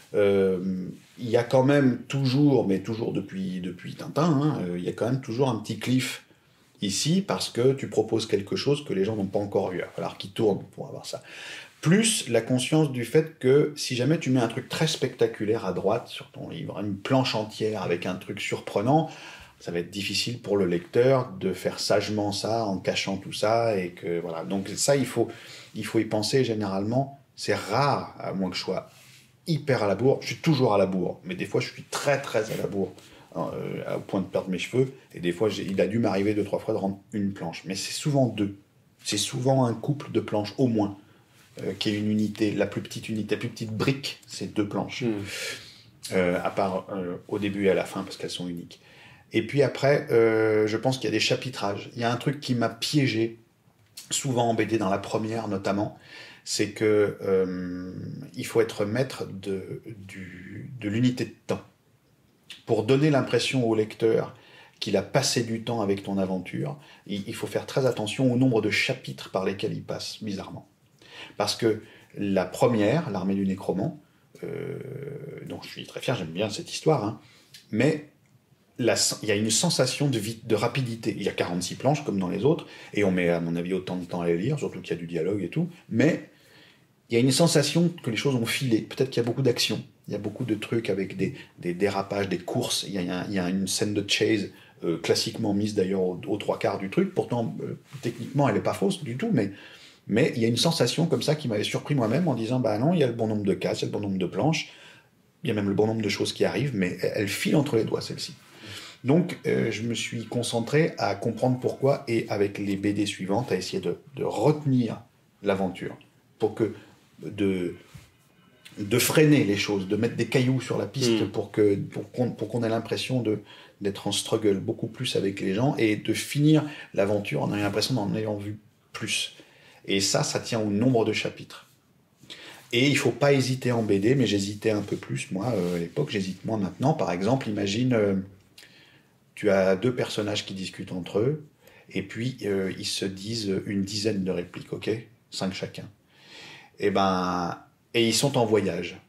euh, il y a quand même toujours, mais toujours depuis, depuis Tintin, hein, euh, il y a quand même toujours un petit cliff ici, parce que tu proposes quelque chose que les gens n'ont pas encore vu. Il va falloir qu'ils tournent pour avoir ça. Plus la conscience du fait que si jamais tu mets un truc très spectaculaire à droite sur ton livre, une planche entière avec un truc surprenant, ça va être difficile pour le lecteur de faire sagement ça en cachant tout ça. Et que, voilà. Donc ça, il faut, il faut y penser généralement. C'est rare, à moins que je sois hyper à la bourre. Je suis toujours à la bourre, mais des fois je suis très très à la bourre, euh, au point de perdre mes cheveux. Et des fois, j'ai, il a dû m'arriver deux, trois fois de rendre une planche. Mais c'est souvent deux. C'est souvent un couple de planches, au moins. Euh, qui est une unité, la plus petite unité, la plus petite brique, c'est deux planches. Mmh. Euh, à part euh, au début et à la fin, parce qu'elles sont uniques. Et puis après, euh, je pense qu'il y a des chapitrages. Il y a un truc qui m'a piégé, souvent en B D, dans la première notamment, c'est que euh, il faut être maître de, du, de l'unité de temps. Pour donner l'impression au lecteur qu'il a passé du temps avec ton aventure, il, il faut faire très attention au nombre de chapitres par lesquels il passe, bizarrement. Parce que la première, l'Armée du Nécromant, euh, dont je suis très fier, j'aime bien cette histoire, hein, mais la, il y a une sensation de, vite, de rapidité. Il y a quarante-six planches comme dans les autres, et on met à mon avis autant de temps à les lire, surtout qu'il y a du dialogue et tout, mais il y a une sensation que les choses ont filé. Peut-être qu'il y a beaucoup d'action, il y a beaucoup de trucs avec des, des dérapages, des courses, il y a, il y a une scène de chase euh, classiquement mise d'ailleurs aux, aux trois quarts du truc, pourtant euh, techniquement elle n'est pas fausse du tout, mais Mais il y a une sensation comme ça qui m'avait surpris moi-même en disant « bah non, il y a le bon nombre de cases, il y a le bon nombre de planches, il y a même le bon nombre de choses qui arrivent, mais elle file entre les doigts, celle-ci. » Donc, euh, je me suis concentré à comprendre pourquoi, et avec les B D suivantes, à essayer de, de retenir l'aventure, pour que, de, de freiner les choses, de mettre des cailloux sur la piste, mmh. pour, que, pour, qu'on, pour qu'on ait l'impression de, d'être en struggle beaucoup plus avec les gens, et de finir l'aventure en ayant l'impression d'en ayant vu plus. Et ça, ça tient au nombre de chapitres. Et il ne faut pas hésiter en B D, mais j'hésitais un peu plus, moi, euh, à l'époque, j'hésite moins maintenant. Par exemple, imagine, euh, tu as deux personnages qui discutent entre eux, et puis euh, ils se disent une dizaine de répliques, ok ? Cinq chacun. Et, ben, et ils sont en voyage.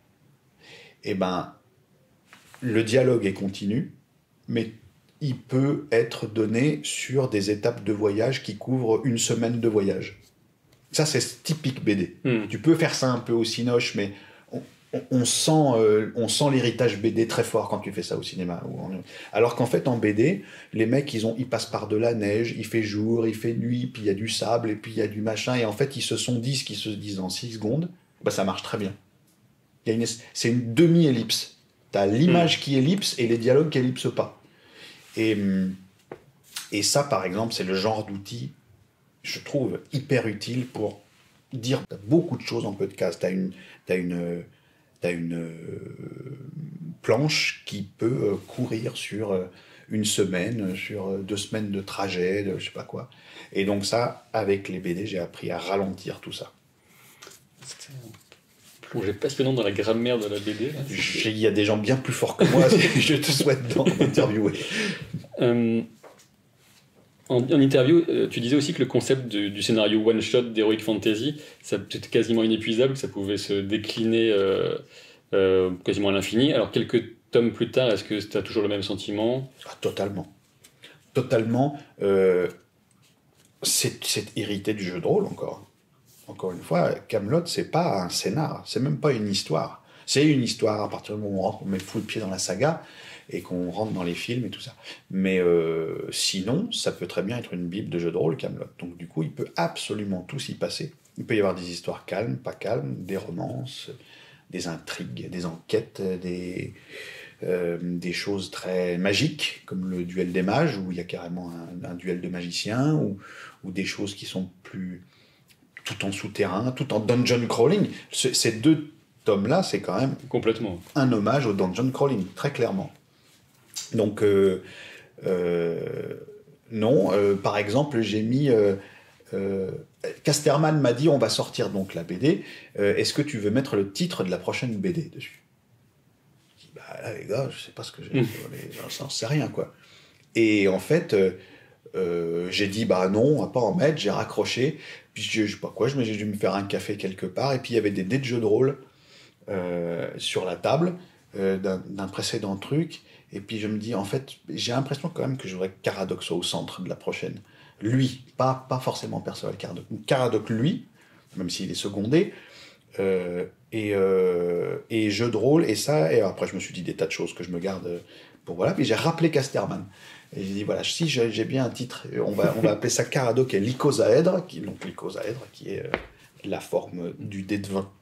Et ben, le dialogue est continu, mais il peut être donné sur des étapes de voyage qui couvrent une semaine de voyage. Ça, c'est typique B D. Mm. Tu peux faire ça un peu au cinoche, mais on, on, on, sent, euh, on sent l'héritage B D très fort quand tu fais ça au cinéma. Alors qu'en fait, en B D, les mecs, ils, ont, ils passent par de la neige, il fait jour, il fait nuit, puis il y a du sable, et puis il y a du machin, et en fait, ils se sont dit ce qu'ils se disent en six secondes, bah, ça marche très bien. Il y a une, c'est une demi-ellipse. Tu as l'image mm. qui ellipse et les dialogues qui ellipsent pas. Et, et ça, par exemple, c'est le genre d'outil, je trouve, hyper utile pour dire beaucoup de choses en peu de cases. Tu as une, t'as une, t'as une euh, planche qui peut euh, courir sur euh, une semaine, sur euh, deux semaines de trajet, de je sais pas quoi. Et donc ça, avec les B D, j'ai appris à ralentir tout ça. C'était un plongée passionnante dans la grammaire de la B D. Il y a des gens bien plus forts que moi, je te souhaite d'en interviewer. Euh, en, en interview, euh, tu disais aussi que le concept de, du scénario one-shot d'Heroic Fantasy, ça, c'était quasiment inépuisable, que ça pouvait se décliner euh, euh, quasiment à l'infini. Alors, quelques tomes plus tard, est-ce que tu as toujours le même sentiment ? Ah, totalement. Totalement. Euh, c'est, c'est hérité du jeu de rôle, encore. Encore une fois, Kaamelott, c'est pas un scénar, c'est même pas une histoire. C'est une histoire à partir du moment où on rentre, on met le fou de pied dans la saga, et qu'on rentre dans les films et tout ça. Mais euh, sinon, ça peut très bien être une bible de jeu de rôle, Kaamelott. Donc du coup, il peut absolument tout s'y passer. Il peut y avoir des histoires calmes, pas calmes, des romances, des intrigues, des enquêtes, des, euh, des choses très magiques, comme le duel des mages, où il y a carrément un, un duel de magiciens, ou, ou des choses qui sont plus... tout en souterrain, tout en dungeon crawling. C- ces deux tomes-là, c'est quand même complètement un hommage au dungeon crawling, très clairement. Donc, euh, euh, non, euh, par exemple, j'ai mis... Euh, euh, Casterman m'a dit, on va sortir donc la B D, euh, est-ce que tu veux mettre le titre de la prochaine B D dessus ? Je dis, bah là, les gars, je sais pas ce que j'ai... Mmh. J'en sais rien, quoi. Et en fait, euh, euh, j'ai dit, bah non, on va pas en mettre, j'ai raccroché, puis je, je sais pas quoi, je me, j'ai dû me faire un café quelque part, et puis il y avait des dés de jeux de rôle euh, sur la table euh, d'un, d'un précédent truc. Et puis je me dis, en fait, j'ai l'impression quand même que je voudrais que Caradoc soit au centre de la prochaine. Lui, pas, pas forcément Perceval Caradoc. Caradoc, lui, même s'il est secondé, euh, et, euh, et jeu de rôle, et ça, et après je me suis dit des tas de choses que je me garde pour voilà, puis j'ai rappelé Casterman. Et j'ai dit, voilà, si j'ai, j'ai bien un titre, on va, on va appeler ça Caradoc et l'icosaèdre, qui, donc l'icosaèdre, qui est euh, la forme du dé de vingt.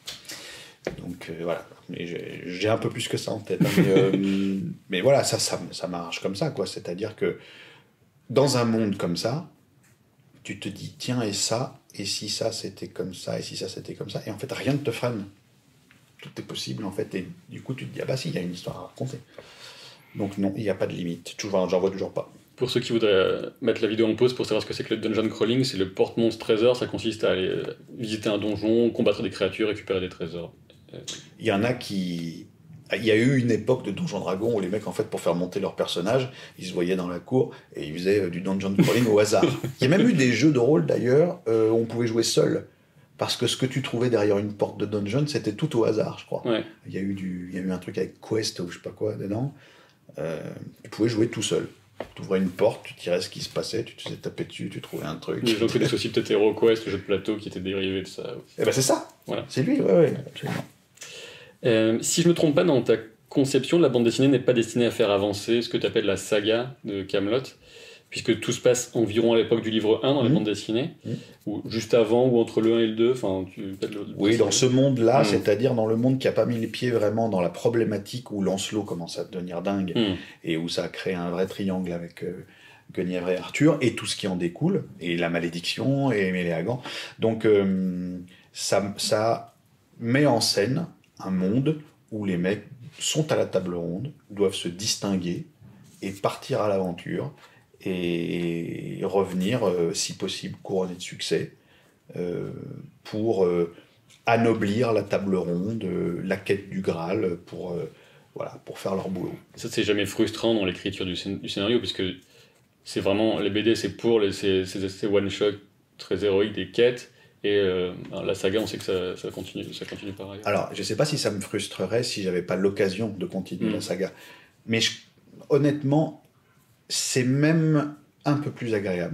Donc euh, voilà, mais j'ai, j'ai un peu plus que ça en tête. Hein, mais, euh, mais voilà, ça, ça, ça marche comme ça, quoi. C'est-à-dire que dans un monde comme ça, tu te dis, tiens, et ça, et si ça c'était comme ça, et si ça c'était comme ça, et en fait rien ne te freine. Tout est possible en fait, et du coup tu te dis, ah bah si, il y a une histoire à raconter. Donc non, il n'y a pas de limite, toujours, j'en vois toujours pas. Pour ceux qui voudraient mettre la vidéo en pause pour savoir ce que c'est que le dungeon crawling, c'est le porte-monstre trésor, ça consiste à aller visiter un donjon, combattre des créatures, récupérer des trésors. Il y en a qui... Il y a eu une époque de Donjon Dragon où les mecs, en fait, pour faire monter leur personnage, ils se voyaient dans la cour et ils faisaient du dungeon crawling au hasard. Il y a même eu des jeux de rôle, d'ailleurs, euh, où on pouvait jouer seul. Parce que ce que tu trouvais derrière une porte de dungeon, c'était tout au hasard, je crois. Ouais. Il y a eu du, il y a eu un truc avec Quest ou je sais pas quoi dedans. Euh, tu pouvais jouer tout seul. Tu ouvrais une porte, tu tirais ce qui se passait, tu te faisais taper dessus, tu trouvais un truc. Les gens connaissent aussi peut-être HeroQuest, le jeu de plateau qui était dérivé de ça. Eh ben c'est ça. Voilà. C'est lui, ouais, ouais, absolument. Euh, si je ne me trompe pas, dans ta conception, la bande dessinée n'est pas destinée à faire avancer ce que tu appelles la saga de Kaamelott, puisque tout se passe environ à l'époque du livre un dans mmh. les bandes dessinées, mmh. ou juste avant, ou entre le un et le deux. Enfin, tu, le, oui, dans ce monde-là, mmh. c'est-à-dire dans le monde qui n'a pas mis les pieds vraiment dans la problématique où Lancelot commence à devenir dingue, mmh. et où ça crée un vrai triangle avec euh, Guenièvre et Arthur, et tout ce qui en découle, et la malédiction, et Méléagant. Donc, euh, ça, ça met en scène un monde où les mecs sont à la table ronde, doivent se distinguer et partir à l'aventure et revenir, euh, si possible, couronné de succès euh, pour euh, anoblir la table ronde, euh, la quête du Graal, pour, euh, voilà, pour faire leur boulot. Ça, c'est jamais frustrant dans l'écriture du, scén- du scénario, puisque c'est vraiment, les B D, c'est pour les, ces, ces, ces one-shots très héroïques des quêtes. Et euh, la saga, on sait que ça, ça, continue, ça continue par ailleurs. Alors, je ne sais pas si ça me frustrerait si j'avais pas l'occasion de continuer mmh. la saga. Mais je, honnêtement, c'est même un peu plus agréable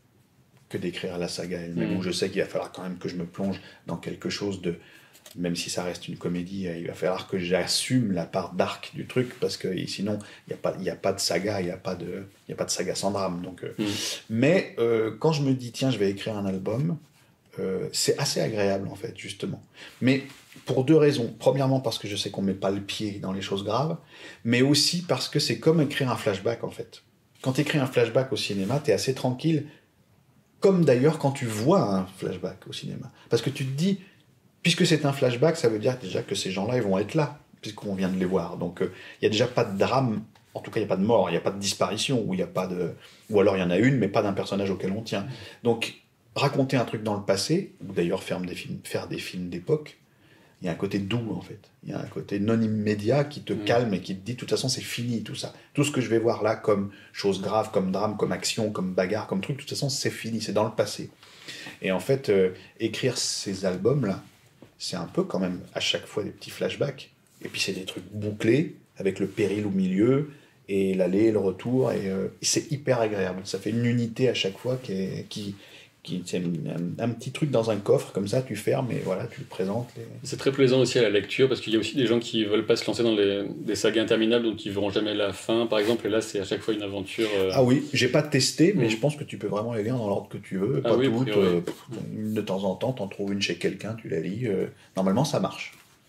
que d'écrire la saga elle-même, mmh. où je sais qu'il va falloir quand même que je me plonge dans quelque chose de... Même si ça reste une comédie, il va falloir que j'assume la part dark du truc, parce que sinon, il n'y a, pas, y a pas de saga, il n'y a, a pas de saga sans drame. Donc, euh... mmh. Mais euh, quand je me dis, tiens, je vais écrire un album... Euh, c'est assez agréable en fait, justement. Mais pour deux raisons. Premièrement, parce que je sais qu'on ne met pas le pied dans les choses graves, mais aussi parce que c'est comme écrire un flashback en fait. Quand tu écris un flashback au cinéma, tu es assez tranquille, comme d'ailleurs quand tu vois un flashback au cinéma. Parce que tu te dis, puisque c'est un flashback, ça veut dire déjà que ces gens-là, ils vont être là, puisqu'on vient de les voir. Donc il euh, n'y a déjà pas de drame, en tout cas il n'y a pas de mort, il n'y a pas de disparition, ou, y a pas de... ou alors il y en a une, mais pas d'un personnage auquel on tient. Donc raconter un truc dans le passé, ou d'ailleurs faire des films, faire des films d'époque, il y a un côté doux en fait. Il y a un côté non immédiat qui te mmh. calme et qui te dit de toute façon c'est fini tout ça. Tout ce que je vais voir là comme chose grave, comme drame, comme action, comme bagarre, comme truc, de toute façon c'est fini, c'est dans le passé. Et en fait, euh, écrire ces albums-là, c'est un peu quand même à chaque fois des petits flashbacks. Et puis c'est des trucs bouclés, avec le péril au milieu, et l'aller et le retour, et, euh, et c'est hyper agréable. Ça fait une unité à chaque fois qui... Est, qui Qui, c'est un, un petit truc dans un coffre, comme ça, tu fermes et voilà, tu le présentes. Les... C'est très plaisant aussi à la lecture, parce qu'il y a aussi des gens qui ne veulent pas se lancer dans les, des sagas interminables, donc ils ne verront jamais la fin, par exemple, et là, c'est à chaque fois une aventure. Euh... Ah oui, j'ai pas testé, mais mmh. je pense que tu peux vraiment les lire dans l'ordre que tu veux, pas ah oui, toutes. Euh, de temps en temps, tu en trouves une chez quelqu'un, tu la lis. Euh, normalement, ça marche.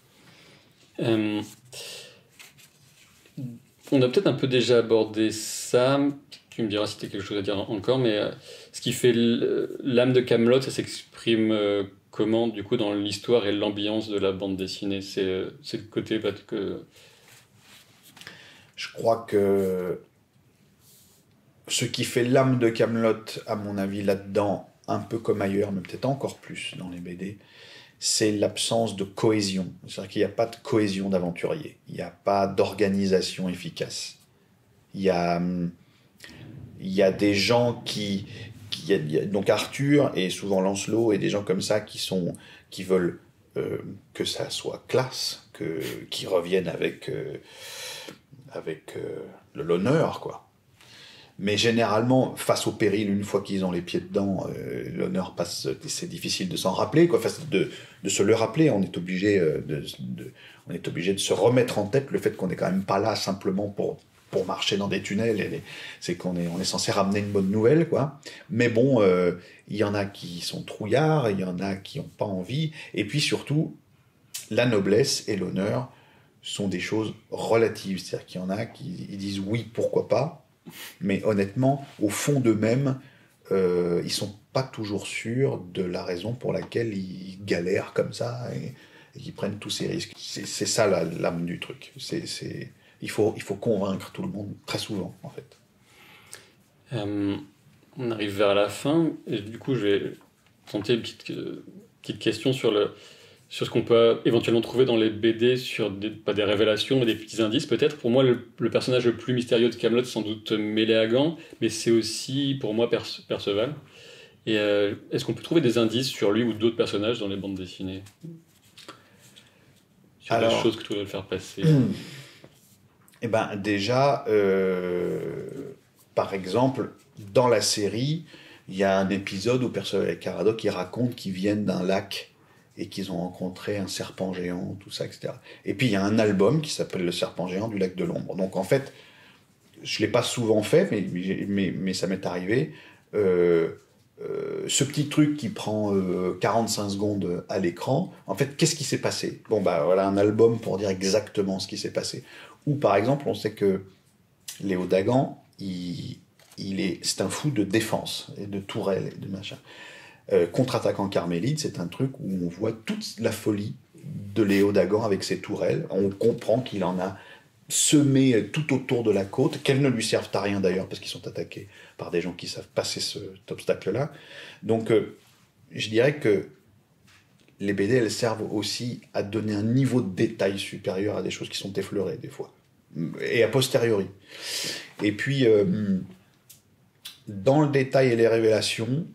Euh... On a peut-être un peu déjà abordé ça. Tu me diras si tu as quelque chose à dire encore, mais euh, ce qui fait l'âme de Kaamelott, ça s'exprime euh, comment, du coup, dans l'histoire et l'ambiance de la bande dessinée? C'est, euh, c'est le côté peut-être que... Je crois que ce qui fait l'âme de Kaamelott, à mon avis, là-dedans, un peu comme ailleurs, mais peut-être encore plus dans les B D, c'est l'absence de cohésion. C'est-à-dire qu'il n'y a pas de cohésion d'aventurier. Il n'y a pas d'organisation efficace. Il y a... Il y a des gens qui, qui y a, donc Arthur et souvent Lancelot et des gens comme ça qui sont qui veulent euh, que ça soit classe, que, qu'ils reviennent avec, euh, avec euh, l'honneur, quoi. Mais généralement, face au péril, une fois qu'ils ont les pieds dedans, euh, l'honneur passe, c'est difficile de s'en rappeler, quoi. Enfin, de, de se le rappeler, on est obligé de, de, on est obligé de se remettre en tête le fait qu'on n'est quand même pas là simplement pour, pour marcher dans des tunnels, et les, c'est qu'on est, on est censé ramener une bonne nouvelle, quoi. Mais bon, euh, il y en a qui sont trouillards, il y en a qui n'ont pas envie, et puis surtout, la noblesse et l'honneur sont des choses relatives, c'est-à-dire qu'il y en a qui ils disent oui, pourquoi pas, mais honnêtement, au fond d'eux-mêmes, euh, ils sont pas toujours sûrs de la raison pour laquelle ils galèrent comme ça et, et qu'ils prennent tous ces risques. C'est, c'est ça la, l'âme du truc. C'est, c'est, il faut, il faut convaincre tout le monde très souvent, en fait. Euh, on arrive vers la fin, et du coup, je vais tenter une petite, euh, petite question sur le, sur ce qu'on peut éventuellement trouver dans les B D, sur des, pas des révélations, mais des petits indices peut-être. Pour moi, le, le personnage le plus mystérieux de Kaamelott, c'est sans doute Méléagant, mais c'est aussi pour moi Perce- Perceval. Et euh, est-ce qu'on peut trouver des indices sur lui ou d'autres personnages dans les bandes dessinées, sur Alors, des choses que tu voudrais le faire passer? Eh ben, déjà, euh, par exemple, dans la série, il y a un épisode où Perceval et Caradoc ils racontent qu'ils viennent d'un lac et qu'ils ont rencontré un serpent géant, tout ça, et cetera. Et puis il y a un album qui s'appelle Le Serpent géant du lac de l'ombre. Donc en fait, je ne l'ai pas souvent fait, mais, mais, mais ça m'est arrivé. Euh, euh, ce petit truc qui prend euh, quarante-cinq secondes à l'écran, en fait, qu'est-ce qui s'est passé? Bon, bah voilà un album pour dire exactement ce qui s'est passé. Ou par exemple, on sait que Léo Dagan, il, il est, c'est un fou de défense, et de tourelles, et de machin. Euh, Contre-attaquant Carmélide, c'est un truc où on voit toute la folie de Léo Dagan avec ses tourelles. On comprend qu'il en a semé tout autour de la côte, qu'elles ne lui servent à rien d'ailleurs, parce qu'ils sont attaqués par des gens qui savent passer cet obstacle-là. Donc, euh, je dirais que les B D, elles servent aussi à donner un niveau de détail supérieur à des choses qui sont effleurées, des fois, et a posteriori. Et puis, euh, dans le détail et les révélations,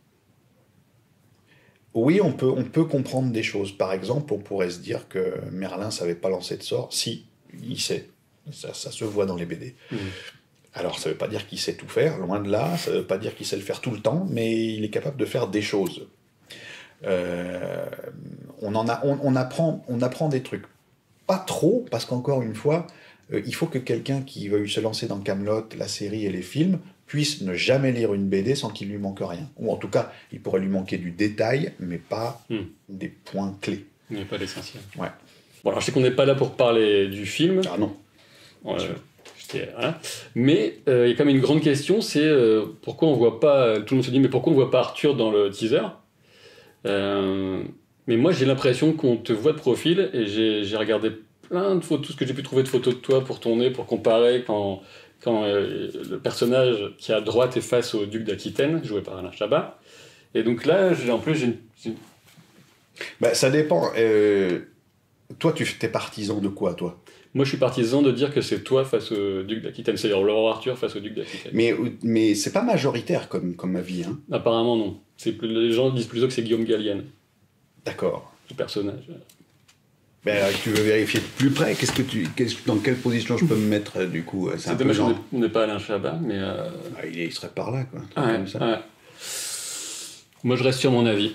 oui, on peut, on peut comprendre des choses. Par exemple, on pourrait se dire que Merlin ne savait pas lancer de sort. Si, il sait. Ça, ça se voit dans les B D. Mmh. Alors, ça ne veut pas dire qu'il sait tout faire, loin de là. Ça ne veut pas dire qu'il sait le faire tout le temps, mais il est capable de faire des choses. Euh, on, en a, on, on, apprend, on apprend des trucs. Pas trop, parce qu'encore une fois, euh, il faut que quelqu'un qui veuille se lancer dans Kaamelott, la série et les films, puisse ne jamais lire une B D sans qu'il lui manque rien. Ou en tout cas, il pourrait lui manquer du détail, mais pas hmm. des points clés. Mais pas l'essentiel. Ouais. Bon, alors je sais qu'on n'est pas là pour parler du film. Ah non. Euh, voilà. Mais il euh, y a quand même une grande question, c'est euh, pourquoi on voit pas... Tout le monde se dit, mais pourquoi on voit pas Arthur dans le teaser? euh, Mais moi, j'ai l'impression qu'on te voit de profil, et j'ai, j'ai regardé plein de photos, tout ce que j'ai pu trouver de photos de toi pour tourner, pour comparer quand... quand euh, le personnage qui est à droite est face au duc d'Aquitaine, joué par Alain Chabat. Et donc là, j'ai, en plus, j'ai une... J'ai... Bah, ça dépend. Euh, toi, tu es partisan de quoi, toi? Moi, je suis partisan de dire que c'est toi face au duc d'Aquitaine, c'est-à-dire le roi Arthur face au duc d'Aquitaine. Mais, mais c'est pas majoritaire comme, comme avis. Hein. Apparemment, non. C'est plus, les gens disent plutôt que c'est Guillaume Gallienne. D'accord. Le personnage. Ben alors, tu veux vérifier de plus près, qu'est-ce que tu, qu'est-ce, dans quelle position je peux me mettre, du coup? C'est, c'est un dommage peu genre... qu'on n'est pas Alain Chabat, mais... Euh... Ah, il, est, il serait par là, quoi. Ah ouais, comme ça. Ouais. Moi, je reste sur mon avis.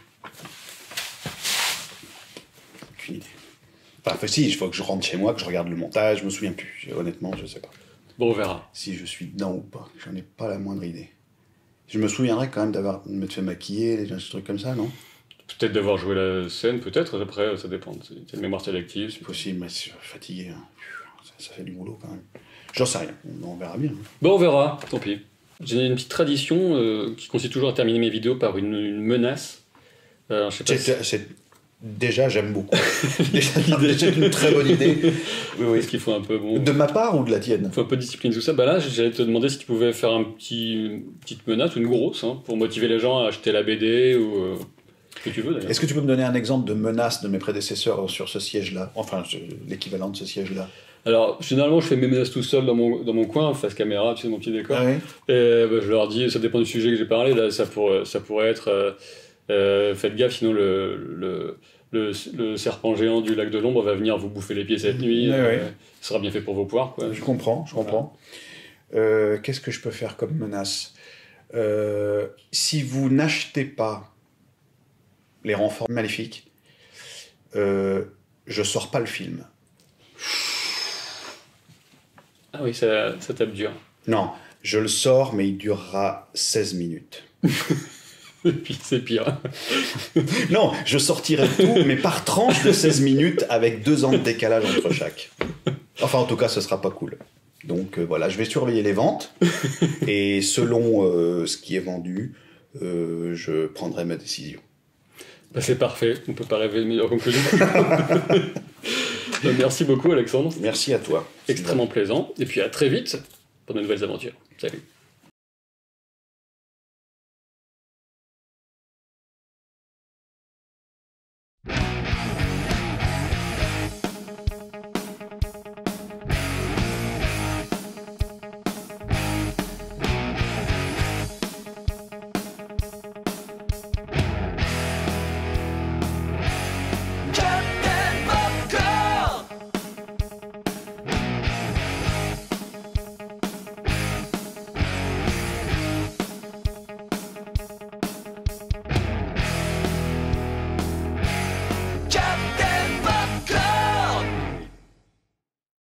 Aucune idée. Enfin, si, il faut que je rentre chez moi, que je regarde le montage, je me souviens plus. Honnêtement, je sais pas. Bon, on verra. Si je suis dedans ou pas, j'en ai pas la moindre idée. Je me souviendrai quand même d'avoir me fait maquiller, des trucs comme ça, non? Peut-être d'avoir joué la scène, peut-être, après, ça dépend. C'est une mémoire sélective. C'est possible, mais je suis fatigué. Hein. Ça, ça fait du boulot quand même. J'en sais rien, on verra bien. Bon, on verra, tant pis. J'ai une petite tradition euh, qui consiste toujours à terminer mes vidéos par une, une menace. Euh, je sais pas c'est, si... c'est... Déjà, j'aime beaucoup. déjà, c'est une très bonne idée. Oui, oui. Est-ce qu'il faut un peu... Bon... De ma part ou de la tienne? Il faut un peu de discipline, tout ça. Bah là, j'allais te demander si tu pouvais faire un petit, une petite menace, ou une grosse, hein, pour motiver les gens à acheter la B D, ou... Euh... ce que tu veux, d'ailleurs. Est-ce que tu peux me donner un exemple de menace de mes prédécesseurs sur ce siège-là? Enfin, l'équivalent de ce siège-là. Alors, généralement, je fais mes menaces tout seul dans mon, dans mon coin, face caméra, tu sais, mon petit décor. Ah oui. Et bah, je leur dis, ça dépend du sujet que j'ai parlé, là, ça, pour, ça pourrait être... Euh, euh, faites gaffe, sinon le, le, le, le serpent géant du lac de l'ombre va venir vous bouffer les pieds cette nuit. Ouais, euh, ouais. Ce sera bien fait pour vos poires, quoi. Je comprends, je comprends. Euh, qu'est-ce que je peux faire comme menace? euh, Si vous n'achetez pas les renforts maléfiques, euh, je sors pas le film. Ah oui, ça, ça tape dur. Non, je le sors, mais il durera seize minutes. Et puis c'est pire. Non, je sortirai tout, mais par tranche de seize minutes, avec deux ans de décalage entre chaque. Enfin, en tout cas, ce sera pas cool. Donc euh, voilà, je vais surveiller les ventes, et selon euh, ce qui est vendu, euh, je prendrai ma décision. Bah, c'est parfait, on peut pas rêver de meilleure conclusion. Bah, merci beaucoup Alexandre. Merci à toi. Extrêmement plaisant. Et puis à très vite pour de nouvelles aventures. Salut.